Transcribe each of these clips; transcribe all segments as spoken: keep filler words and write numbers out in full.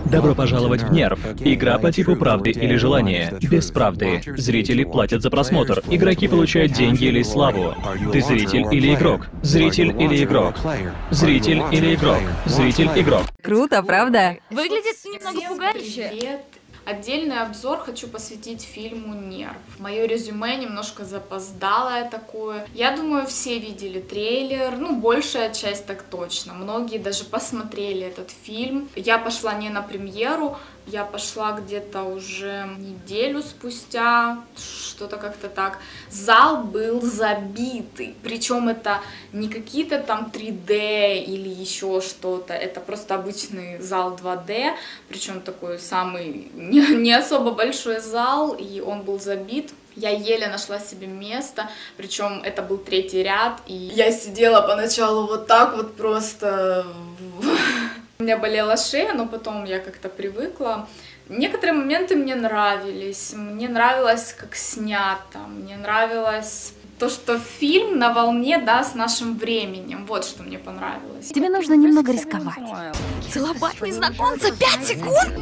Добро пожаловать в Нерв. Игра по типу правды или желания. Без правды. Зрители платят за просмотр. Игроки получают деньги или славу. Ты зритель или игрок? Зритель или игрок? Зритель или игрок? Зритель, игрок. Круто, правда? Выглядит немного пугающе. Привет. Отдельный обзор хочу посвятить фильму «Нерв». Мое резюме немножко запоздалое такое. Я думаю, все видели трейлер, ну, большая часть так точно. Многие даже посмотрели этот фильм. Я пошла не на премьеру, я пошла где-то уже неделю спустя, что-то как-то так. Зал был забитый, причем это не какие-то там три дэ или еще что-то, это просто обычный зал два дэ, причем такой самый не, не особо большой зал, и он был забит. Я еле нашла себе место, причем это был третий ряд, и я сидела поначалу вот так вот просто... У меня болела шея, но потом я как-то привыкла. Некоторые моменты мне нравились, мне нравилось, как снято, мне нравилось то, что фильм на волне, да, с нашим временем. Вот что мне понравилось. Тебе нужно немного рисковать. Целовать незнакомца пять секунд?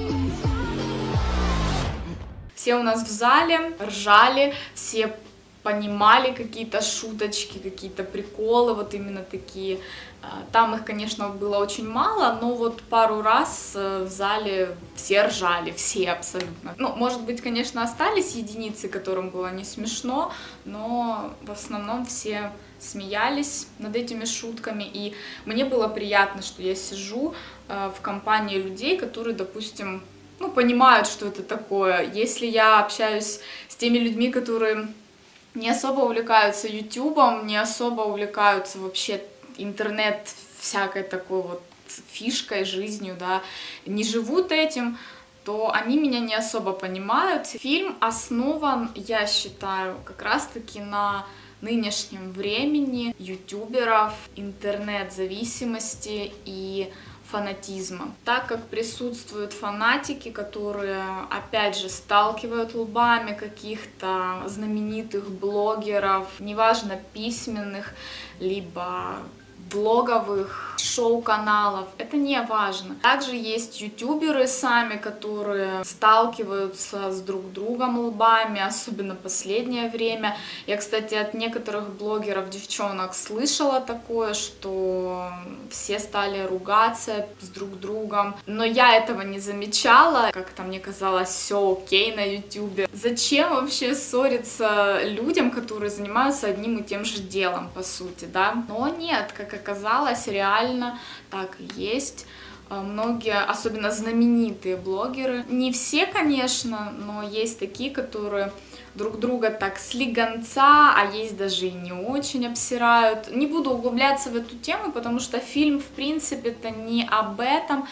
Все у нас в зале ржали, все понимали какие-то шуточки, какие-то приколы, вот именно такие. Там их, конечно, было очень мало, но вот пару раз в зале все ржали, все абсолютно. Ну, может быть, конечно, остались единицы, которым было не смешно, но в основном все смеялись над этими шутками, и мне было приятно, что я сижу в компании людей, которые, допустим, ну, понимают, что это такое. Если я общаюсь с теми людьми, которые не особо увлекаются ютубом, не особо увлекаются вообще интернет всякой такой вот фишкой, жизнью, да, не живут этим, то они меня не особо понимают. Фильм основан, я считаю, как раз-таки на нынешнем времени ютуберов, интернет-зависимости и фанатизма. Так как присутствуют фанатики, которые, опять же, сталкивают лбами каких-то знаменитых блогеров, неважно, письменных, либо блоговых шоу-каналов, это не важно. Также есть ютуберы сами, которые сталкиваются с друг другом лбами, особенно последнее время. Я, кстати, от некоторых блогеров, девчонок слышала такое, что все стали ругаться с друг другом, но я этого не замечала, как-то мне казалось, все окей на ютубе. Зачем вообще ссориться людям, которые занимаются одним и тем же делом, по сути, да? Но нет, как оказалось, реально так и есть. Многие, особенно знаменитые блогеры, не все, конечно, но есть такие, которые друг друга так слегонца, а есть даже и не очень обсирают. Не буду углубляться в эту тему, потому что фильм, в принципе-то, не об этом.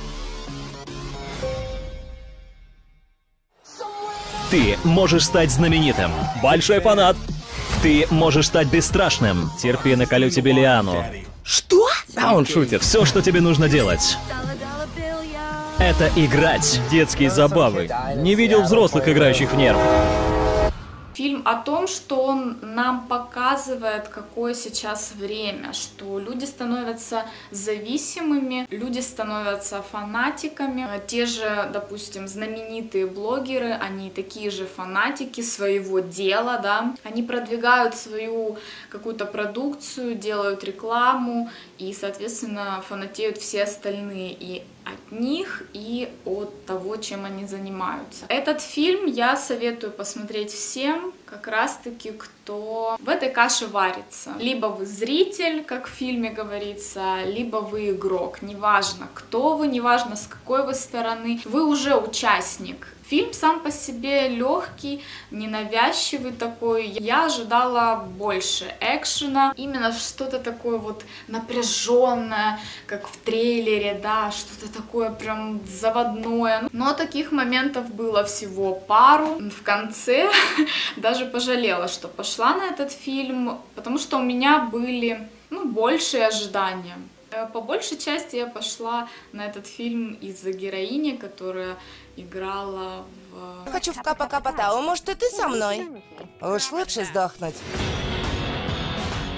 Ты можешь стать знаменитым. Большой фанат. Ты можешь стать бесстрашным. Терпи, наколю тебе лиану. Что? А он шутит. Все, что тебе нужно делать, это играть. Детские забавы. Не видел взрослых, играющих в Нерв. Фильм о том, что он нам показывает, какое сейчас время, что люди становятся зависимыми, люди становятся фанатиками. Те же, допустим, знаменитые блогеры, они такие же фанатики своего дела, да, они продвигают свою какую-то продукцию, делают рекламу, и, соответственно, фанатеют все остальные и от них, и от того, чем они занимаются. Этот фильм я советую посмотреть всем, как раз-таки, кто в этой каше варится. Либо вы зритель, как в фильме говорится, либо вы игрок. Неважно, кто вы, неважно, с какой вы стороны, вы уже участник. Фильм сам по себе легкий, ненавязчивый такой. Я ожидала больше экшена, именно что-то такое вот напряженное, как в трейлере, да, что-то такое прям заводное. Но таких моментов было всего пару. В конце даже пожалела, что пошла на этот фильм, потому что у меня были, ну, большие ожидания. По большей части я пошла на этот фильм из-за героини, которая играла в... Хочу в Капа Капа Тау, может и ты со мной? Уж лучше сдохнуть.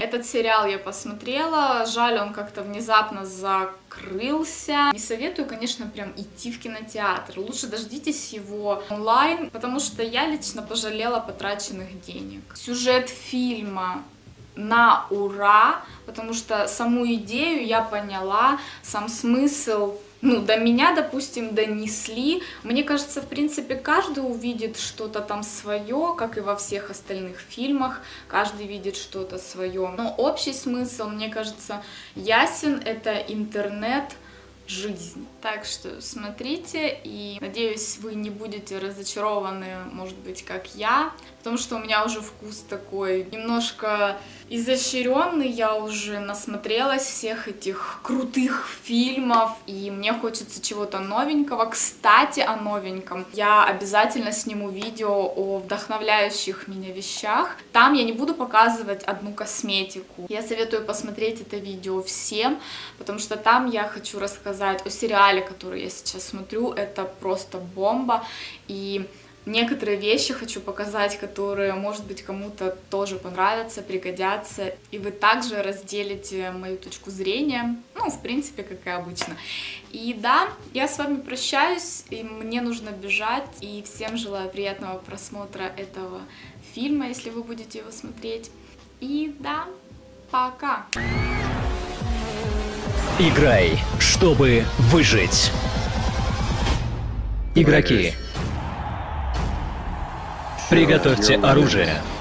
Этот сериал я посмотрела, жаль, он как-то внезапно закрылся. Не советую, конечно, прям идти в кинотеатр, лучше дождитесь его онлайн, потому что я лично пожалела потраченных денег. Сюжет фильма на ура, потому что саму идею я поняла, сам смысл, ну, до меня, допустим, донесли. Мне кажется, в принципе, каждый увидит что-то там свое, как и во всех остальных фильмах, каждый видит что-то свое. Но общий смысл, мне кажется, ясен, это интернет, жизнь. Так что смотрите, и надеюсь, вы не будете разочарованы, может быть, как я, потому что у меня уже вкус такой немножко изощренный, я уже насмотрелась всех этих крутых фильмов, и мне хочется чего-то новенького. Кстати, о новеньком. Я обязательно сниму видео о вдохновляющих меня вещах. Там я не буду показывать одну косметику. Я советую посмотреть это видео всем, потому что там я хочу рассказать о сериале, который я сейчас смотрю. Это просто бомба. И некоторые вещи хочу показать, которые, может быть, кому-то тоже понравятся, пригодятся, и вы также разделите мою точку зрения, ну, в принципе, как и обычно. И да, я с вами прощаюсь, и мне нужно бежать, и всем желаю приятного просмотра этого фильма, если вы будете его смотреть. И да, пока! Играй, чтобы выжить. Игроки, приготовьте оружие.